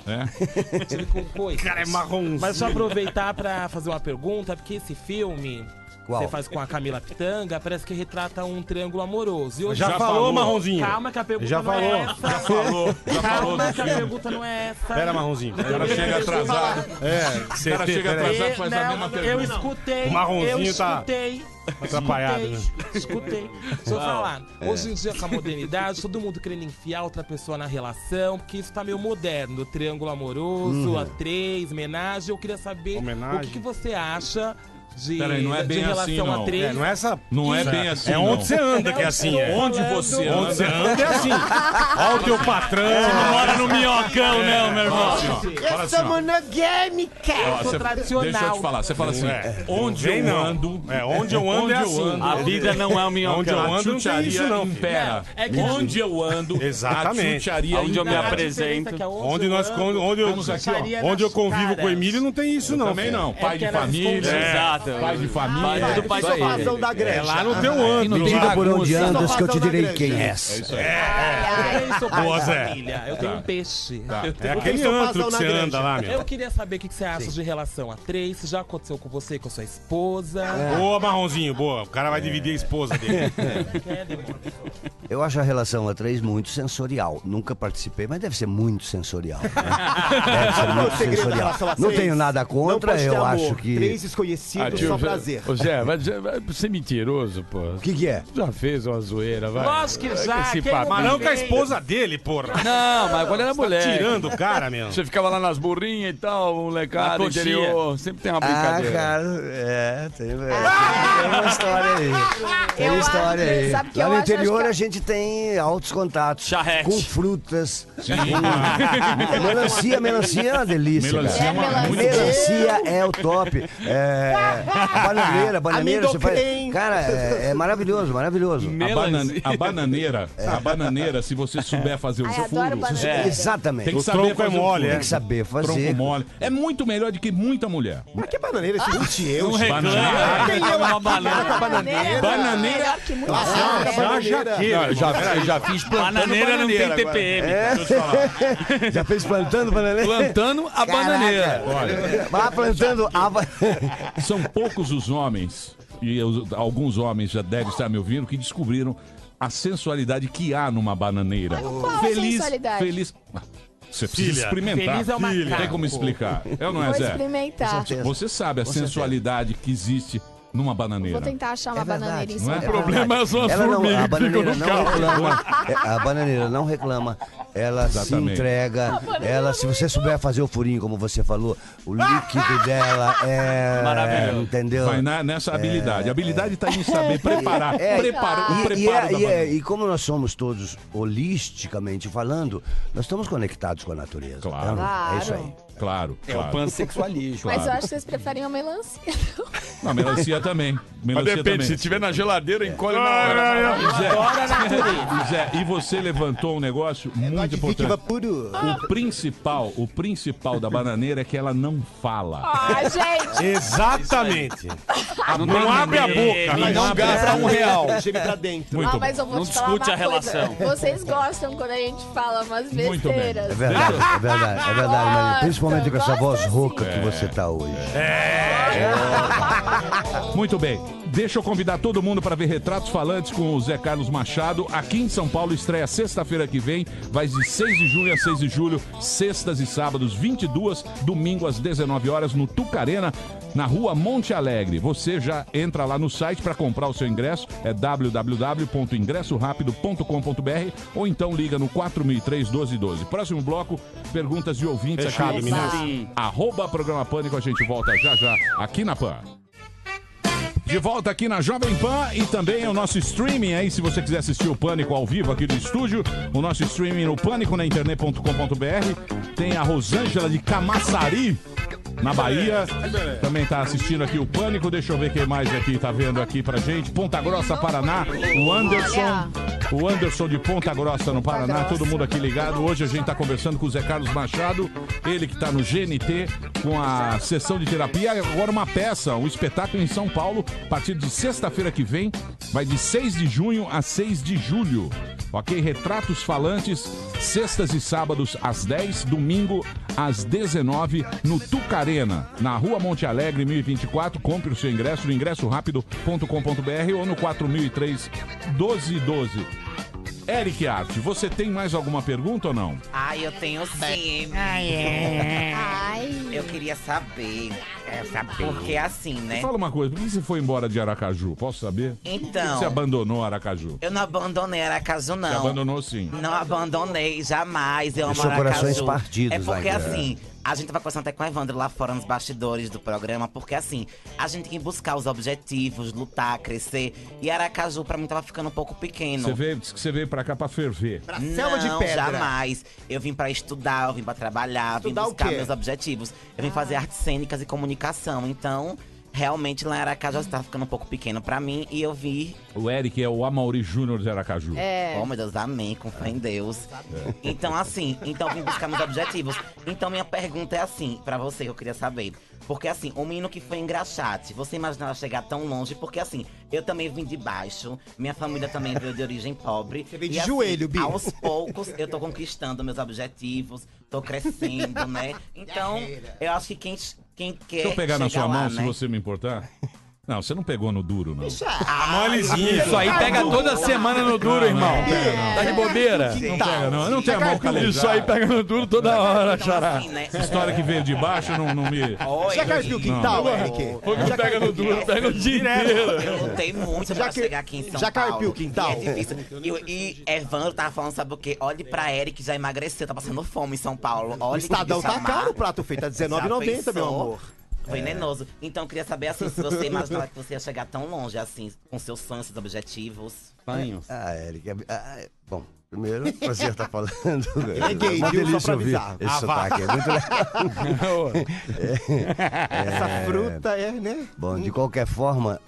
Tive com coisa. Cara, é marronzinho. Mas só aproveitar pra fazer uma pergunta, porque esse filme Qual? você faz com a Camila Pitanga, parece que retrata um triângulo amoroso. E hoje Já falou, marronzinho. Calma que a pergunta Já não é falou. essa. Já falou Calma do que a filme. pergunta não é essa. Pera, marronzinho. O cara chega atrasado. Você O cara chega atrasado e faz a mesma Eu pergunta. escutei. O marronzinho eu tá escutei. atrapalhado, né? Escutei. Deixa eu falar. Hoje em dia, com a modernidade, todo mundo querendo enfiar outra pessoa na relação, porque isso tá meio moderno. Triângulo amoroso, a três, homenagem. Eu queria saber Homenagem. o que você acha de, Peraí, não é de bem relação assim, não. a três. Não é essa. Não é bem assim, É onde não. você anda que é assim. Onde você Onde você anda. anda é assim. Olha o teu patrão. Não mora no minhocão, não, meu irmão. Fala assim, ó. monogâmica. Ó, sou tradicional. Deixa eu te falar. Você fala assim, onde Vem eu não. ando... Onde eu ando é assim. A vida não é um minhocão. Onde eu ando A não tem chucharia isso, não. impera. É que- Onde eu ando, Exatamente. a chucharia Onde eu me impera. apresento. Onde nós Vamos aqui, ó. onde eu convivo com o Emílio não tem isso, não. Também não. Pai de que ela família. Exato. Pai de família. Tudo pai de Isso aí. Razão da É Gretchen. lá no teu ando. não tem Diga por onde bagunça. andas que eu te Só direi razão da quem grande. és. É isso aí. Eu sou pai Boa, de Zé. família. Eu tenho um peixe. Tá. Eu tenho É aquele sou antro Fazão que na você grande. anda lá, meu. Eu queria saber o que você acha de relação a três. Se já aconteceu com você e com a sua esposa. Boa, marronzinho, boa. O cara vai dividir a esposa dele. Eu acho a relação a três muito sensorial. Nunca participei, mas deve ser muito sensorial. Né? Deve ser muito segredo da sensorial. relação a Não três? tenho nada Não contra, pode ter eu amor. acho que. Três desconhecidos. só prazer. Ô Zé, vai ser mentiroso, pô. O que é? Já fez uma zoeira, vai. Lógico que já. Mas não com a esposa dele, porra. Não, mas quando era mulher. Tá tirando o cara, meu. Você ficava lá nas burrinhas e tal, molecada, interior. Sempre tem uma brincadeira. Cara, tem uma história aí. Tem uma história aí. Sabe que lá eu no acho interior que- a gente tem altos contatos. Charrete. Com frutas. Sim. Melancia é uma delícia, Melancia cara. é uma- muito Melancia é o top. Bananeira, você faz... Cara, é maravilhoso, maravilhoso. A bananeira, se você souber fazer o Ai, adoro furo, bananeira. Exatamente. tem que O saber tronco é fazer o mole, furo. Tem que saber fazer. Tronco mole. É muito melhor do que muita mulher. Mas que bananeira, esse 20 euros. Não reclama. Quem é Uma uma banana. bananeira? Bananeira. Melhor que muito Já fiz plantando Bananeira não tem agora. TPM. Deixa eu te falar. Já fez plantando bananeira? Plantando a bananeira. Olha, Vai plantando a são poucos os homens, e alguns homens já devem estar me ouvindo, que descobriram a sensualidade que há numa bananeira. Qual a sensualidade? Feliz. Você precisa experimentar. Feliz é uma Não tem como explicar. É ou não é, Vou Zé? experimentar. Você sabe a sensualidade que existe numa bananeira. Vou tentar achar uma verdade, bananeira em não é? São O Paulo. problema são as Ela não, formigas a que ficam bananeira no não carro. reclama. A bananeira não reclama. Ela se Exatamente. entrega. Ela, se você souber fazer o furinho, como você falou, o líquido dela é. Maravilhoso. Entendeu? Vai nessa habilidade. A habilidade está em saber preparar. O preparo da bananeira. E como nós somos todos holisticamente falando, nós estamos conectados com a natureza. Claro. É isso aí. Claro, É o claro. pansexualismo. Mas eu acho que vocês preferem a melancia. Não, melancia também. Mas Melancia depende, também. se tiver na geladeira, encolhe na hora. Zé, e você levantou um negócio muito importante. puro. O principal da bananeira é que ela não fala. Ah, gente. Exatamente. Não abre a boca. Não gasta R$1. Chega pra dentro. Muito Mas eu vou Não te falar discute uma a relação. coisa. Vocês gostam quando a gente fala umas Muito bem. besteiras. É verdade, Maria. Principalmente com essa voz Gosta rouca que você tá hoje. Muito bem. Deixa eu convidar todo mundo para ver Retratos Falantes com o Zé Carlos Machado. Aqui em São Paulo, estreia sexta-feira que vem. Vai de 6 de junho a 6 de julho, sextas e sábados, 22, domingo às 19 horas, no Tucarena, na rua Monte Alegre. Você já entra lá no site para comprar o seu ingresso. É www.ingressorapido.com.br ou então liga no 4003-1212. Próximo bloco, perguntas de ouvintes Fechado, aqui. menino. @Programa Pânico. A gente volta já aqui na PAN. De volta aqui na Jovem Pan e também o nosso streaming aí, se você quiser assistir o Pânico ao vivo aqui do estúdio, o nosso streaming no pânico na internet.com.br. Tem a Rosângela de Camaçari, na Bahia, também tá assistindo aqui o Pânico. Deixa eu ver quem mais aqui tá vendo aqui pra gente. Ponta Grossa, Paraná, o Anderson de Ponta Grossa, no Paraná, todo mundo aqui ligado. Hoje a gente tá conversando com o Zé Carlos Machado, ele que tá no GNT com a sessão de terapia. Agora uma peça, um espetáculo em São Paulo, a partir de sexta-feira que vem, vai de 6 de junho a 6 de julho. Ok? Retratos Falantes, sextas e sábados às 10, domingo às 19, no Tucarena, na rua Monte Alegre, 1024. Compre o seu ingresso no ingressorapido.com.br ou no 4003-1212. Eric Arte, você tem mais alguma pergunta ou não? Eu tenho sim. Eu queria saber. Porque assim, né? Fala uma coisa, por que você foi embora de Aracaju? Posso saber? Então. Por que você abandonou Aracaju? Eu não abandonei Aracaju, não. Você abandonou sim. Não abandonei, jamais. Eu amo Deixou Aracaju. corações partidos É porque lá, assim, a gente tava conversando até com a Evandro lá fora nos bastidores do programa, porque assim, a gente tem que buscar os objetivos, lutar, crescer. E Aracaju, pra mim, tava ficando um pouco pequeno. Diz que você veio pra cá pra ferver. Selva de pedra. Jamais. Eu vim pra estudar, eu vim pra trabalhar, Estudar vim o buscar quê? meus objetivos. Eu vim fazer artes cênicas e comunicação. Então, realmente lá em Aracaju estava ficando um pouco pequeno pra mim e eu vi. O Eric é o Amaury Júnior de Aracaju. Oh, meu Deus, amém, com fé em Deus. Então, assim, eu vim buscar meus objetivos. Então, minha pergunta é assim, pra você, que eu queria saber. Porque, assim, o menino que foi engraxate, você imaginava chegar tão longe? Porque, assim, eu também vim de baixo, minha família também veio de origem pobre. Você veio de e, assim, joelho, Bi. aos poucos, eu tô conquistando meus objetivos, tô crescendo, né? Então, eu acho que quem quer Deixa eu pegar na chegar sua lá, mão, né? se você me importar. Não, você não pegou no duro, não. Isso aí pega toda semana no duro, irmão. Tá de bobeira? Não pega, não. Eu não tenho a mão calejada. Isso aí pega no duro toda hora, Xará. Essa história que veio de baixo não me... Já carpiu o quintal, Eric? Quando pega no duro, pega o dia inteiro. Eu lutei muito pra chegar aqui em São Paulo. Já carpiu o quintal? É difícil. E Evandro tava falando, sabe o quê? Olhe pra Eric, já emagreceu, tá passando fome em São Paulo. Olha, o Estadão tá caro o prato feito, tá R$19,90, meu amor. Venenoso. Então eu queria saber assim, se você imaginava que você ia chegar tão longe assim, com seus sonhos, seus objetivos. Sonhos. Eric, bom, primeiro, prazer estar falando. É gay, viu? Só pra avisar. Esse sotaque é muito legal. Essa fruta né? Bom, de qualquer forma,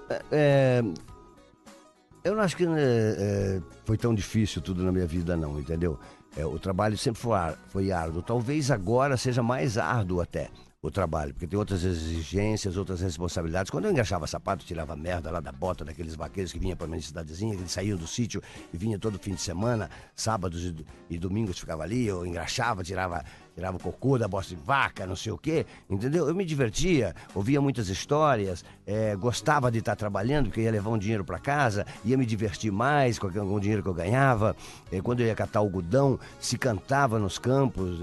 eu não acho que foi tão difícil tudo na minha vida, não, entendeu? O trabalho sempre foi árduo. Talvez agora seja mais árduo até o trabalho, porque tem outras exigências, outras responsabilidades. Quando eu engraxava sapato, tirava merda lá da bota daqueles vaqueiros que vinham pra minha cidadezinha, que eles saíam do sítio e vinha todo fim de semana, sábados e domingos ficava ali, eu engraxava, tirava o cocô da bosta de vaca, não sei o quê, entendeu? Eu me divertia, ouvia muitas histórias, gostava de estar trabalhando, porque ia levar um dinheiro para casa, ia me divertir mais com o dinheiro que eu ganhava. Quando eu ia catar algodão, se cantava nos campos,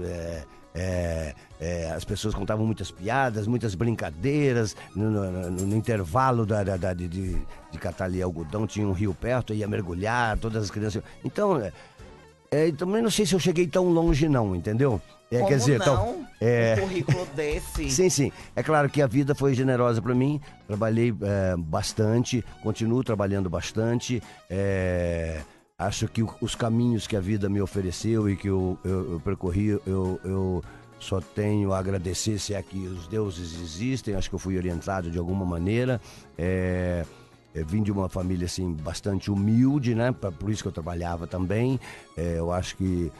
as pessoas contavam muitas piadas, muitas brincadeiras. No intervalo de catar ali algodão, tinha um rio perto, eu ia mergulhar, todas as crianças. Então, também não sei se eu cheguei tão longe não, entendeu? Como quer dizer, não? Um currículo desse. Sim. É claro que a vida foi generosa para mim. Trabalhei bastante, continuo trabalhando bastante. Acho que os caminhos que a vida me ofereceu e que eu percorri, eu só tenho a agradecer, se é que os deuses existem. Acho que eu fui orientado de alguma maneira. Vim de uma família assim, bastante humilde, né? Por isso que eu trabalhava também. Eu acho que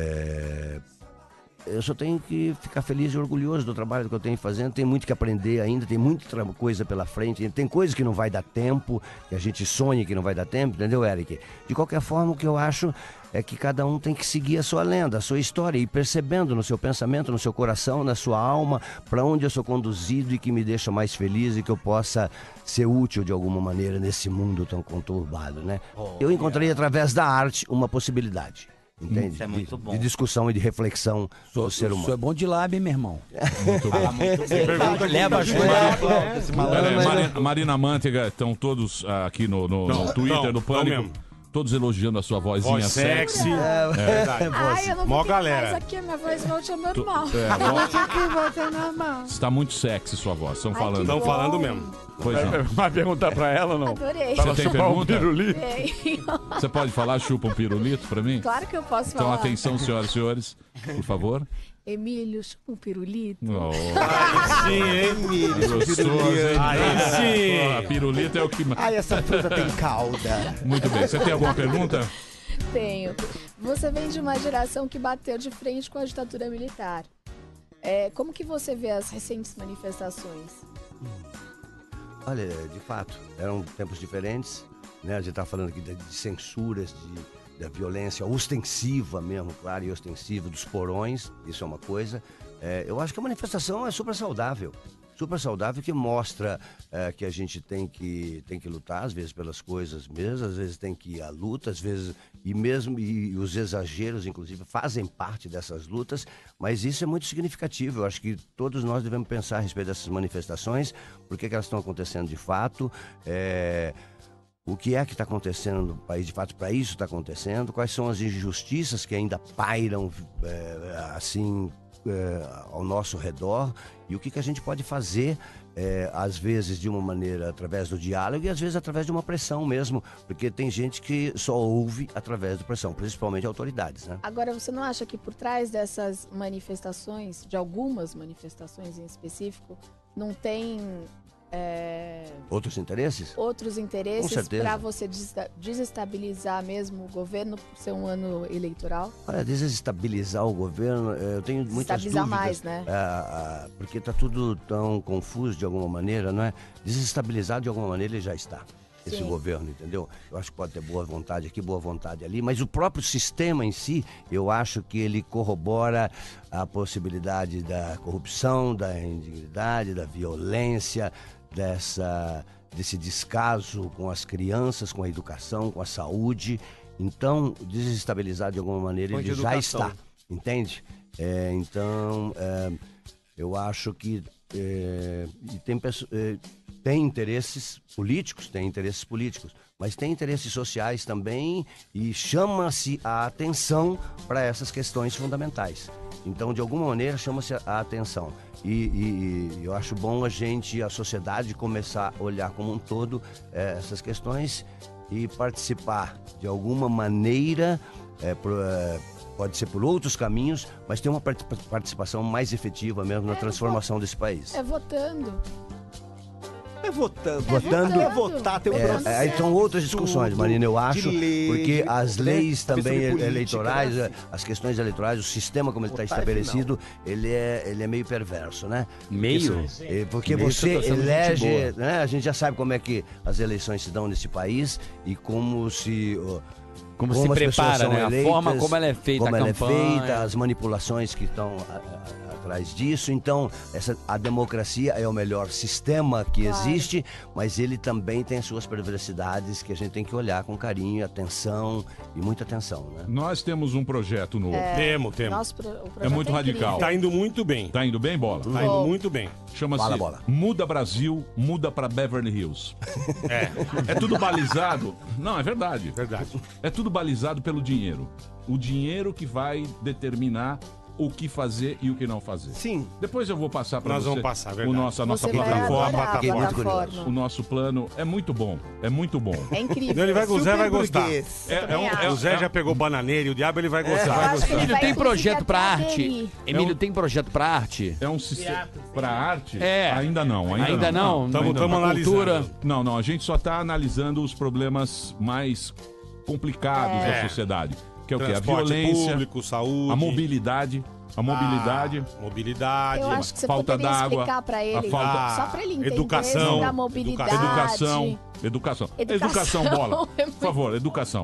eu só tenho que ficar feliz e orgulhoso do trabalho que eu tenho fazendo. Tem muito que aprender ainda, tem muita coisa pela frente. Tem coisa que não vai dar tempo, que a gente sonha que não vai dar tempo, entendeu, Eric? De qualquer forma, o que eu acho é que cada um tem que seguir a sua lenda, a sua história, e percebendo no seu pensamento, no seu coração, na sua alma, para onde eu sou conduzido e que me deixa mais feliz e que eu possa ser útil de alguma maneira nesse mundo tão conturbado, né? Eu encontrei através da arte uma possibilidade. Entende? Isso é muito bom. De discussão e de reflexão do ser humano. Isso é bom de lábio, hein, meu irmão? Muito bom. Leva as coisas. Marina Manteiga, estão todos aqui no Twitter do Pânico. Todos elogiando a sua vozinha voz sexy. Verdade. Ai, eu não Mó vou galera. mais aqui, minha voz volta normal. Volta normal. Está muito sexy sua voz. Estão falando. Estão falando mesmo. Pois não. Vai perguntar pra ela ou não? Adorei. Você tem pergunta? Adorei. Você pode falar chupa um pirulito pra mim? Claro que eu posso Então falar. atenção, senhoras e senhores, por favor. Emílio, chupa um pirulito. Oh. Sim, Emílio. Gostoso, hein? Sim. Pirulito é o que... Ai, essa fruta tem cauda. Muito bem. Você tem alguma pergunta? Tenho. Você vem de uma geração que bateu de frente com a ditadura militar. Como que você vê as recentes manifestações? Olha, de fato, eram tempos diferentes, né? A gente está falando aqui de censuras, da violência ostensiva mesmo, claro, e ostensiva dos porões, isso é uma coisa. Eu acho que a manifestação é super saudável, que mostra que a gente tem que lutar, às vezes pelas coisas mesmo, às vezes tem que ir à luta, às vezes, e os exageros, inclusive, fazem parte dessas lutas, mas isso é muito significativo. Eu acho que todos nós devemos pensar a respeito dessas manifestações, por que elas estão acontecendo de fato, o que é que está acontecendo no país de fato para isso está acontecendo, quais são as injustiças que ainda pairam ao nosso redor, e o que a gente pode fazer, às vezes de uma maneira através do diálogo e às vezes através de uma pressão mesmo, porque tem gente que só ouve através da pressão, principalmente autoridades, né? Agora, você não acha que por trás dessas manifestações, de algumas manifestações em específico, não tem... Outros interesses? Outros interesses para você desestabilizar mesmo o governo por ser um ano eleitoral? Olha, desestabilizar o governo, eu tenho muitas dúvidas. Mais, né? Porque está tudo tão confuso de alguma maneira, não é? Desestabilizar de alguma maneira ele já está. Esse governo, entendeu? Eu acho que pode ter boa vontade aqui, boa vontade ali, mas o próprio sistema em si, eu acho que ele corrobora a possibilidade da corrupção, da indignidade, da violência, desse descaso com as crianças, com a educação, com a saúde. Então, desestabilizado de alguma maneira, ele já está, entende? Eu acho que tem interesses políticos, mas tem interesses sociais também e chama-se a atenção para essas questões fundamentais. Então, de alguma maneira, chama-se a atenção. E eu acho bom a sociedade, começar a olhar como um todo essas questões e participar de alguma maneira, pode ser por outros caminhos, mas ter uma participação mais efetiva mesmo na transformação desse país. Votando. Votar, tem um processo. Aí são outras discussões, Marina, eu acho, porque as leis também eleitorais, as questões eleitorais, o sistema como ele está estabelecido, ele é meio perverso, né? Meio? Porque você elege, né? A gente já sabe como é que as eleições se dão nesse país e como se prepara, né? Eleitas, a forma como ela é feita, como a ela campanha. é feita, as manipulações que estão atrás disso. Então, a democracia é o melhor sistema que existe, mas ele também tem as suas perversidades que a gente tem que olhar com carinho, atenção e muita atenção, né? Nós temos um projeto novo. Temos. É muito radical. Tá indo muito bem. Tá indo bem, Bola? Tá indo muito bem. Chama-se Muda Brasil, muda pra Beverly Hills. É tudo balizado. Não, é verdade. É tudo balizado pelo dinheiro. O dinheiro que vai determinar o que fazer e o que não fazer. Sim. Depois eu vou passar para você. Nós vamos passar, verdade. A nossa Você vai plataforma. adorar a plataforma. O nosso plano é muito bom. É muito bom. É incrível. O Zé vai gostar. O Zé já pegou bananeira e o diabo ele vai gostar. Emílio, tem projeto pra arte? Emílio, tem projeto pra arte? É um sistema pra arte? É. Ainda não. Ainda não? Estamos analisando. Não, a gente só está analisando os problemas mais complicados da sociedade. Que é o quê? A violência, público, saúde, a mobilidade. Mobilidade. Eu acho que você falta poderia d'água, explicar pra ele, só pra ele entender educação, da mobilidade. Educação, Bola. Por favor, educação.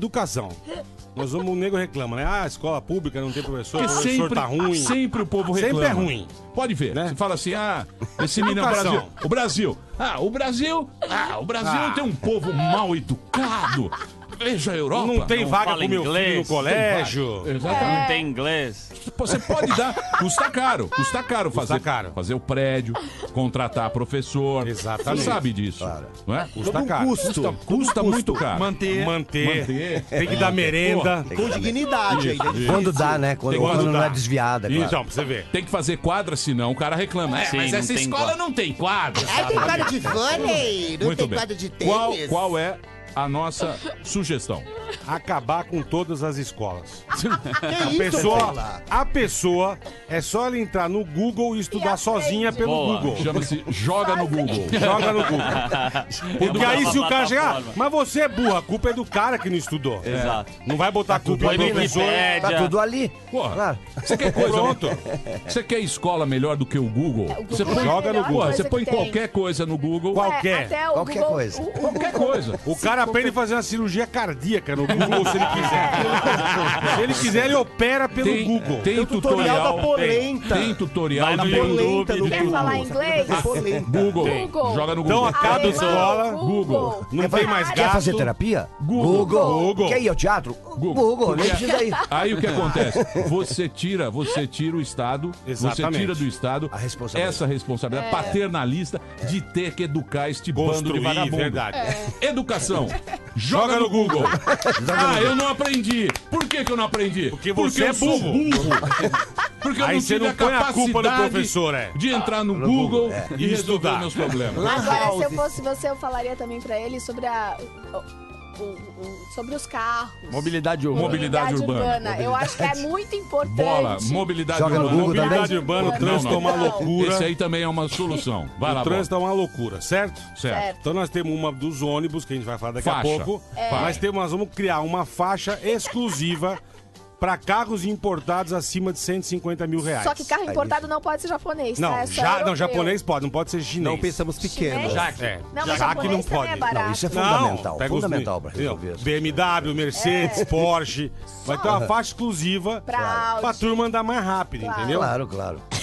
Nós vamos, o nego reclama, né? A escola pública não tem professor, o professor tá ruim. Sempre o povo reclama. Sempre é ruim. Pode ver, né? Você fala assim, esse menino é o Brasil. O Brasil tem um povo mal educado. Veja a Europa. Não tem vaga pro meu filho no colégio. Exatamente. Não tem inglês. Você pode dar. Custa caro fazer o prédio, contratar professor. Exatamente. Você sabe disso. Não é? Custa caro. Custa muito caro. Manter. Tem que dar merenda. Com dignidade ainda. Quando dá, né? Quando não é desviada, claro. Então, pra você ver. Tem que fazer quadra, senão o cara reclama. Mas essa escola não tem quadra. Tem quadra de vôlei, não tem quadra de tênis. Qual é a nossa sugestão? Acabar com todas as escolas. Que A pessoa é só ela entrar no Google e estudar sozinha pelo Google. Chama-se Joga no Google. Porque aí se o cara chegar, mas você é burro, a culpa é do cara que não estudou. Exato. Não vai botar a culpa no professor. Tá tudo ali. Porra, Claro. você quer coisa? Você quer escola melhor do que o Google? Você joga no Google. Você põe qualquer coisa no Google. Qualquer coisa. Qualquer coisa. O cara aprende a fazer uma cirurgia cardíaca no Google se ele quiser. Se ele quiser, ele opera pelo Google. Tem tutorial da polenta. Tem tutorial Vai na do polenta YouTube. Quer falar inglês? Google. Joga no Então, Google. a cada escola, Google. não tem mais Quer fazer gasto. terapia? Google. Quer ir ao teatro? Google. Nem precisa ir. Aí o que acontece? Você tira o Estado, Exatamente. você tira do Estado essa responsabilidade paternalista de ter que educar este bando de Construir, vagabundo. verdade. Educação. Joga no Google. Eu não aprendi. Por que eu não aprendi? Porque você eu é sou burro. Porque eu Aí não você tive não põe a culpa no capacidade professor, de entrar no Google e resolver estudar. meus problemas. Agora, se eu fosse você, eu falaria também pra ele sobre sobre os carros. Mobilidade urbana. Eu acho que é muito importante. Bola, mobilidade Joga no urbana. Google Mobilidade urbana, o trânsito é uma loucura. Esse aí também é uma solução. Vai lá, O trânsito é uma loucura, certo? Certo. Então nós temos uma dos ônibus, que a gente vai falar daqui a Faixa. pouco. Nós vamos criar uma faixa exclusiva para carros importados acima de 150 mil reais. Só que carro importado não pode ser japonês, Não, tá? É só europeu. japonês pode, não pode ser chinês. Não pensamos pequeno. Chinês? Não, mas Já que não japonês também pode. é barato. Não, isso é fundamental. pega os- Fundamental para resolver Entendeu? isso. BMW, Mercedes, Porsche. Vai ter uma faixa exclusiva Pra Audi. pra turma andar mais rápido, Claro. entendeu? Claro.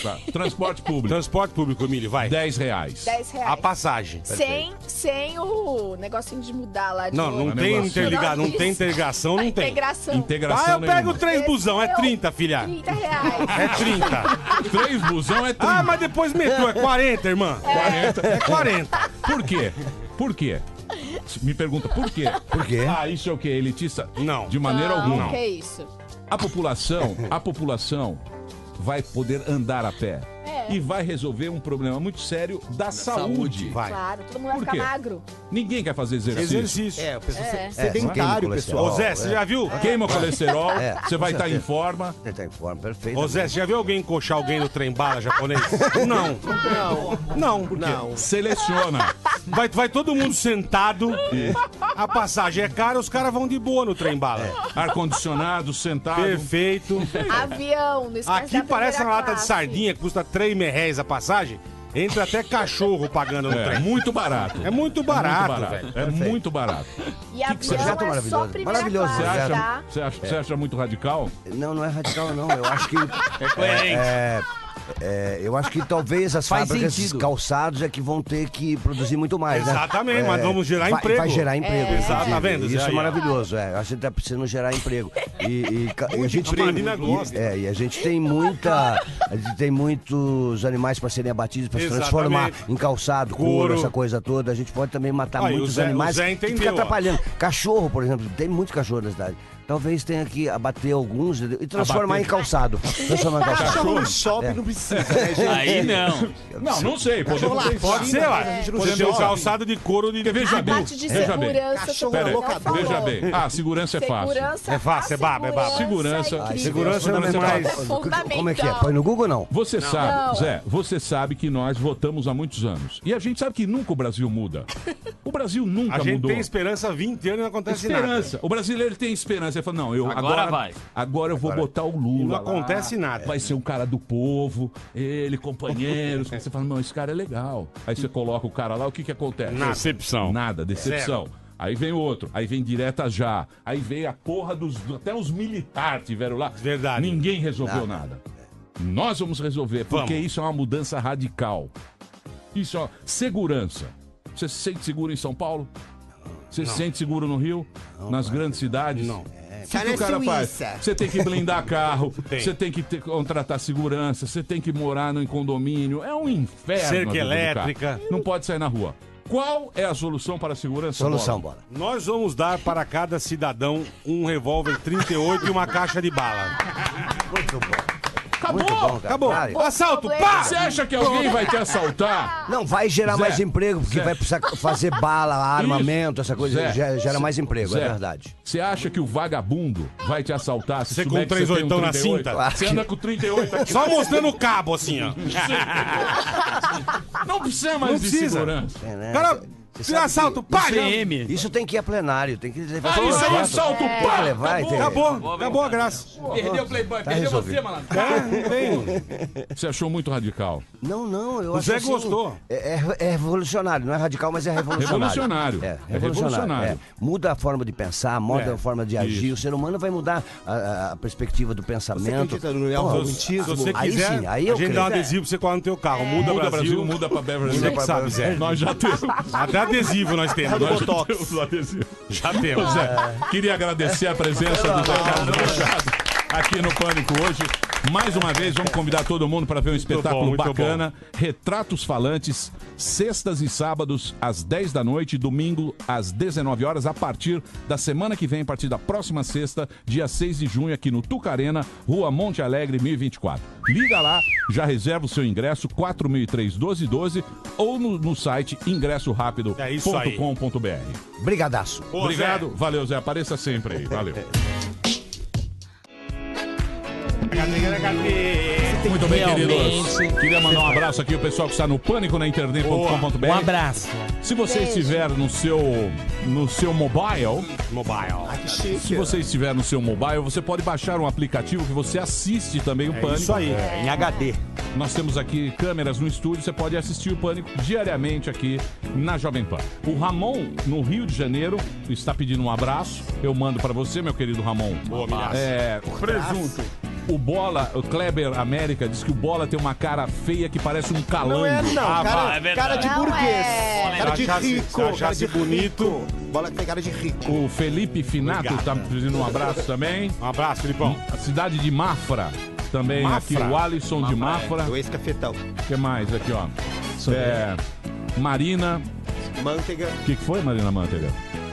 Tá. Transporte público. Transporte público, Emílio, vai. R$10. R$10. A passagem. Sem o negocinho de mudar lá de Não tem interligação, não tem integração, não tem. Integração. Eu pego 3 busão, é 30, filha. R$30. É 30. 3 busão é 30. Ah, mas depois metrô, é 40, irmã. 40. É 40. Por quê? Por quê? Me pergunta por quê? Por quê? Ah, isso é o quê? Elitista? Não. De maneira alguma. Não, que isso? A população vai poder andar a pé. E vai resolver um problema muito sério da saúde. Vai. Claro, todo mundo vai Por ficar quê? magro. Ninguém quer fazer exercício. É, o pessoal sedentário, pessoal. Ô Zé, você já viu? Queima o colesterol, você vai estar em forma. Você tá em forma, perfeito. Ô Zé, você já viu alguém encoxar alguém no trem-bala japonês? Não. Não, por quê? Seleciona. Vai todo mundo sentado, a passagem é cara, os caras vão de boa no trem-bala. Ar-condicionado, sentado. Perfeito. Avião, não esquece Aqui da parece uma primeira lata de classe. sardinha, custa R$3 a passagem. Entra até cachorro pagando no trem. Muito barato. É muito barato, velho. É muito barato. E avião projeto é só maravilhoso. primeira Maravilhoso, Você classe, projeto. tá? você acha muito radical? Não é radical, não. Eu acho que. É coerente. Eu acho que talvez as Faz fábricas sentido. de calçados é que vão ter que produzir muito mais, né? Exatamente, mas vamos gerar vai, emprego. Vai gerar emprego. Exato, inclusive. tá vendo, Zé? Isso é Aí, ó. maravilhoso. A gente tá precisando gerar emprego. E a gente A Marina gosta. E a gente tem muitos animais para serem abatidos, para se Exatamente. transformar em calçado, couro, essa coisa toda. A gente pode também matar Aí, muitos o Zé animais que entendeu, ficam ó. atrapalhando. Cachorro, por exemplo, tem muito cachorro na cidade. Talvez tenha que abater alguns e transformar em calçado. Transformar em calçado. Cachorro no shopping não precisa, né, gente? Aí não. Não sei. Podemos pensar. Pode ser, ó. gente não Você tem um chora. calçado de couro de Veja bem. Parte de Veja bem. segurança, Cachorro você Pera aí, não falou. veja bem. Segurança é fácil. Segurança, É fácil, é baba, é baba. Segurança. incrível. Segurança não é mais... Fundamental. Como é que é? Põe no Google ou não? Você sabe, Não. Zé, você sabe que nós votamos há muitos anos. E a gente sabe que nunca o Brasil muda. O Brasil nunca A gente mudou. tem esperança há 20 anos e não acontece Esperança. nada. O brasileiro tem esperança. Ele fala, não, Agora vai. Agora eu vou botar o Lula. E não lá. acontece nada. Vai ser um cara do povo, ele, companheiros. Você fala, não, esse cara é legal. Aí você coloca o cara lá, o que que acontece? Nada. Decepção. Nada, decepção. Aí vem outro, aí vem direta já. Aí vem a porra dos... Até os militares tiveram lá. Verdade. Ninguém resolveu nada. Nós vamos resolver, porque Vamos. isso é uma mudança radical. Isso é segurança. Você se sente seguro em São Paulo? Você se sente seguro no Rio? Nas grandes cidades? Não. O que o cara faz? Você tem que blindar carro, Tem. você tem que contratar segurança, você tem que morar em condomínio. É um inferno. Cerca a vida do cara. elétrica. Não pode sair na rua. Qual é a solução para a segurança? Solução, Bola? bora. Nós vamos dar para cada cidadão um revólver 38 e uma caixa de bala. Muito bom. Acabou! Muito bom, cara. Acabou. Cara, Assalto, pá! Você acha que alguém vai te assaltar? Não, vai gerar Zé, mais emprego, porque Zé. vai precisar fazer bala, armamento, essa coisa. Zé, Gera mais emprego, Zé, é verdade. Você acha que o vagabundo vai te assaltar se Você souber com que você tem 38 um na 38? cinta? Você anda com 38 aqui. Só mostrando o cabo, assim, ó. Não precisa mais Não de precisa. segurança. É, né? Cara, Você se sabe assalto, que pá! CM. Isso tem que ir a plenário, tem que levar. Ah, isso é um assalto, Tem que pá! levar, tem- Acabou a graça. Perdeu o Playboy, Tá perdeu resolvido. você, malandro. Não tem. Você achou muito radical. Não, eu O acho Zé assim, gostou. É revolucionário, não é radical, mas é revolucionário. Revolucionário. É, É revolucionário. revolucionário. É. Muda a forma de pensar, muda É. a forma de agir. Isso. O ser humano vai mudar a perspectiva do Você pensamento. acredita no Pô, neorromantismo? Se você Aí quiser, sim, aí a eu gente creio. dá um adesivo pra você colar no teu carro. Muda, Muda Brasil. muda pra Beverly Você Hills. que sabe, Zé. Nós já temos. Até adesivo nós temos. Nós já temos o adesivo. Já temos. Zé, queria agradecer a presença do Zé Carlos Machado aqui no Pânico hoje. Mais uma vez, vamos convidar todo mundo para ver um espetáculo muito bacana. Retratos Falantes, sextas e sábados, às 10 da noite, domingo, às 19 horas, a partir da semana que vem, a partir da próxima sexta, dia 6 de junho, aqui no Tucarena, Rua Monte Alegre, 1024. Liga lá, já reserva o seu ingresso, 4003-1212, ou no site ingressorápido.com.br. Brigadaço. Obrigado, valeu, Zé. Apareça sempre aí. Valeu. Muito bem, queridos. Queria mandar um abraço aqui ao pessoal que está no pânico na internet.com.br. Um abraço. Se você estiver no seu mobile, se você estiver no seu mobile, você pode baixar um aplicativo que você assiste também o Pânico. Isso aí. Em HD. Nós temos aqui câmeras no estúdio, você pode assistir o Pânico diariamente aqui na Jovem Pan. O Ramon, no Rio de Janeiro, está pedindo um abraço. Eu mando para você, meu querido Ramon. Boa, presunto. O Bola, o Kleber América, diz que o Bola tem uma cara feia que parece um calango. Não é, não. Cara de burguês. Cara de rico. Cara de bonito. Bola que tem cara de rico. O Felipe Finato tá pedindo um abraço também. Um abraço, Filipão. A cidade de Mafra. Também Mafra. aqui, o Alisson de Mafra. O ex-cafetão. O que mais aqui, ó? Marina. Manteiga. O que foi, Marina Manteiga?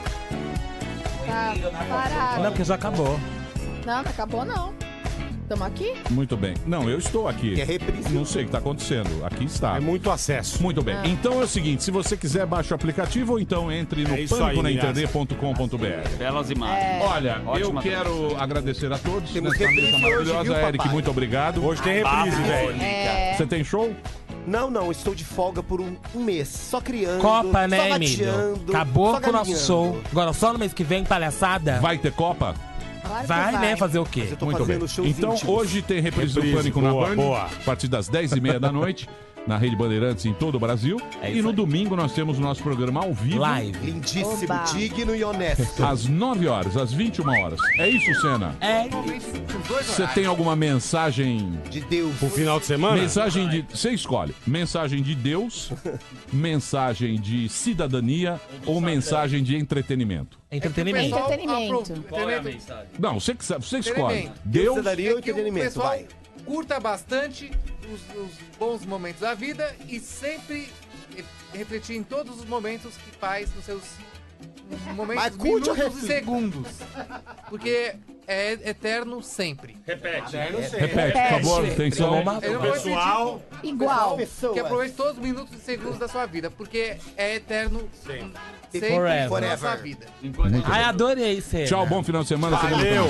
Tá parado. Não, porque já acabou. Não acabou não. Estamos aqui? Muito bem. Não, eu estou aqui. Que é reprise. Não sei o que está acontecendo. Aqui está. É muito acesso. Muito bem. Então é o seguinte, se você quiser, baixe o aplicativo ou então entre no pâniconainternet.com.br. Belas imagens. Olha, Ótima eu quero agradecer a todos. Temos nessa mesa reprise maravilhosa. hoje, viu, Eric, papai? muito obrigado. Hoje tem reprise, velho. Você tem show? Não, estou de folga por um mês. Só criando. Copa, só né, Emílio? gateando, Acabou só com o nosso galinhando. show. Agora só no mês que vem, palhaçada. Vai ter Copa? Claro que Vai, né? Fazer o quê? Eu tô Muito bem. fazendo shows Então, íntimos. hoje tem reprise do Reprise, Pânico na boa, Band, boa. a partir das 10h30 da noite, na Rede Bandeirantes em todo o Brasil. E no domingo nós temos o nosso programa ao vivo. Live. Lindíssimo, Oba. digno e honesto. Às 9 horas, às 21 horas. É isso, Senna? É. Você tem alguma mensagem? De Deus. Pro final de semana? Mensagem de. Você escolhe. Mensagem de Deus, mensagem de cidadania ou mensagem de entretenimento? Entretenimento. Entretenimento. Qual é a mensagem? Não, você escolhe. Entretenimento. Deus. Cidadania ou Que o entretenimento, pessoal vai. curta bastante os bons momentos da vida e sempre refletir em todos os momentos que faz nos seus momentos, Mas curte ou minutos e reflita? segundos. Porque é eterno sempre. Repete. Repete, por favor, atenção. Eu não vou Pessoal. Igual. que aproveite todos os minutos e segundos da sua vida, porque é eterno sempre Forever. na sua vida. Ai, adorei, Cê. Tchau, bom final de semana. Valeu.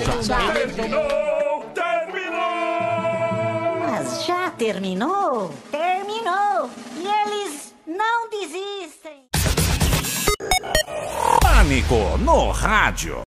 Mas já terminou? Terminou! E eles não desistem! Pânico no rádio.